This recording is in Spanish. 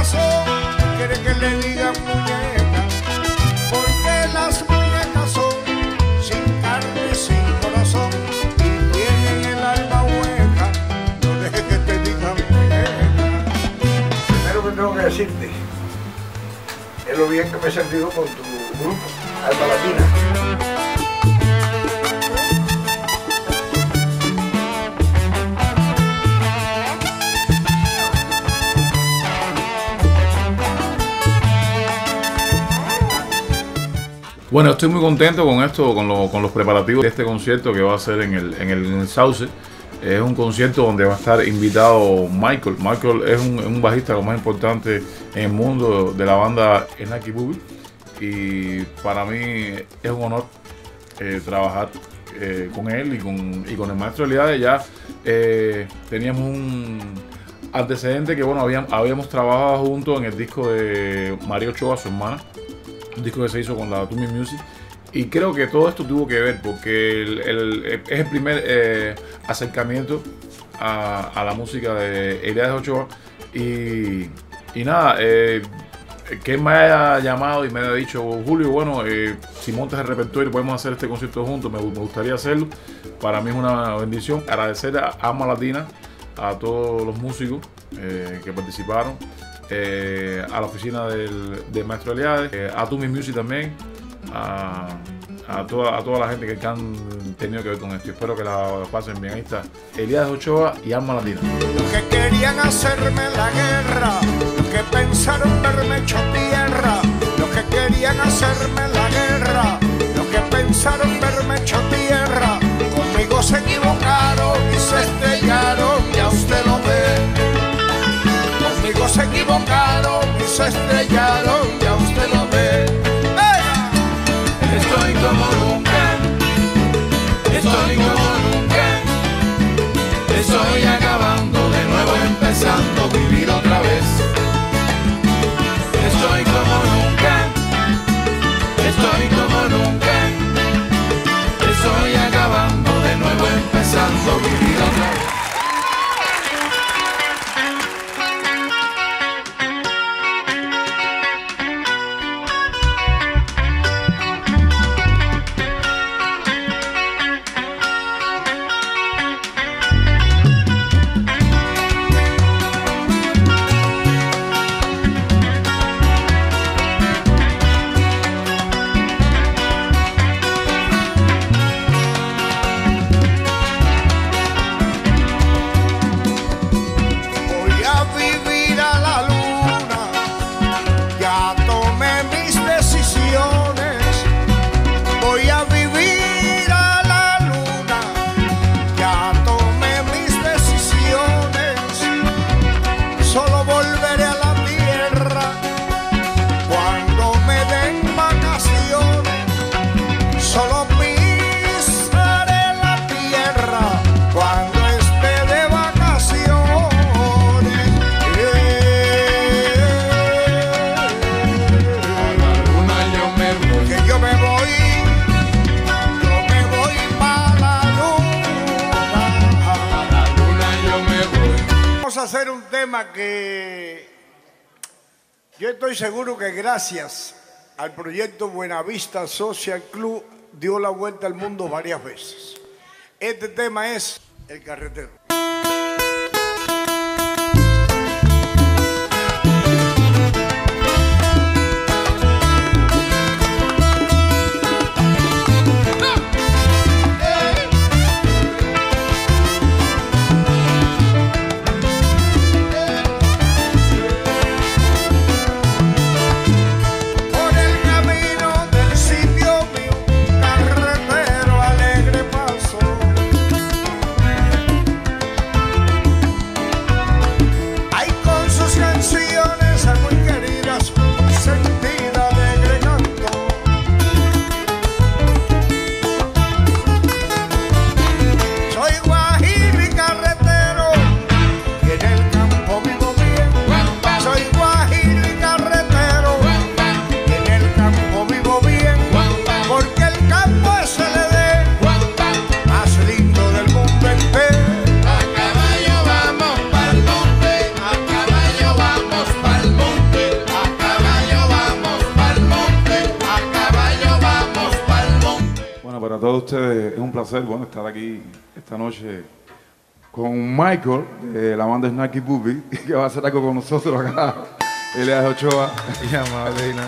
corazón quiere que le digan muñeca, porque las muñecas son sin carne, sin corazón y tienen el alma hueca. No dejes que te digan muñeca. Primero que tengo que decirte es lo bien que me he sentido con tu grupo, Alma Latina. Bueno, estoy muy contento con esto, con los preparativos de este concierto que va a ser en el Sauce. Es un concierto donde va a estar invitado Michael. Michael es un bajista lo más importante en el mundo de la banda Snarky Puppy. Y para mí es un honor trabajar con él y con el maestro Eliades. Ya teníamos un antecedente que bueno, habíamos trabajado juntos en el disco de Eliades Ochoa, su hermana. Un disco que se hizo con la Tumi Music, y creo que todo esto tuvo que ver porque es el primer acercamiento a la música de Eliades Ochoa y nada, que él me haya llamado y me haya dicho: Julio, bueno, si montas el repertorio podemos hacer este concierto juntos, me gustaría hacerlo. Para mí es una bendición. Agradecer a Alma Latina, a todos los músicos que participaron, a la oficina del maestro Eliades, a Tumi Music también, a toda la gente que han tenido que ver con esto. Espero que la pasen bien. Ahí está Eliades Ochoa y Alma Latina. Los que querían hacerme la guerra, los que pensaron verme hecho tierra, los que querían hacerme la guerra, los que pensaron verme hecho tierra, conmigo se equivocaron y se estrellaron, ya usted lo ve. Conmigo se equivocaron y se estrellaron, ya usted lo ve. ¡Venga! Estoy como nunca, estoy como nunca, estoy acabando de nuevo, empezando a vivir otra vez. Estoy como nunca, estoy como nunca, estoy acabando de nuevo, empezando a vivir otra vez. Hacer un tema que yo estoy seguro que gracias al proyecto Buenavista Social Club dio la vuelta al mundo varias veces. Este tema es El Carretero. todos ustedes, es un placer, bueno, estar aquí esta noche con Michael, de la banda Snarky Puppy, que va a hacer algo con nosotros acá, Eliades Ochoa y Alma Latina.